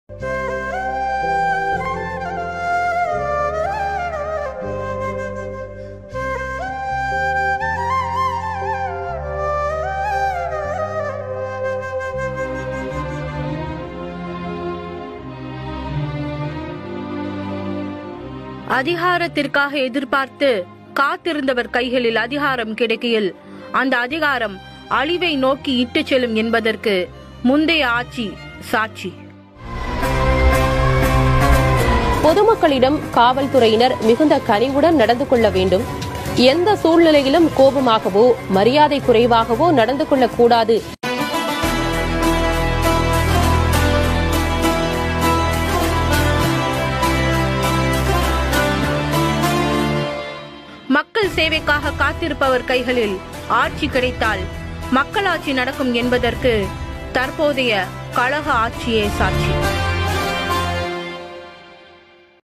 அதிகாரத்திற்காக எதிர்பார்த்து காத்திருந்தவர் கைகளில் அதிகாரம் கிடைக்கையில் அந்த அதிகாரம் அழிவை நோக்கி இட்டுச் செல்லும் என்பதற்கு முந்தைய ஆட்சி சாட்சி. பொதுமக்களிடம் காவல்துறையினர் மிகுந்த கனிவுடன் நடந்து கொள்ள வேண்டும். எந்த சூழ்நிலையிலும் கோபமாகவோ மரியாதை குறைவாகவோ நடந்து கொள்ளக்கூடாது. மக்கள் சேவைக்காக காத்திருப்பவர் கைகளில் ஆட்சி கிடைத்தால் மக்களாட்சி நடக்கும் என்பதற்கு தற்போதைய கழக ஆட்சியே சாட்சி.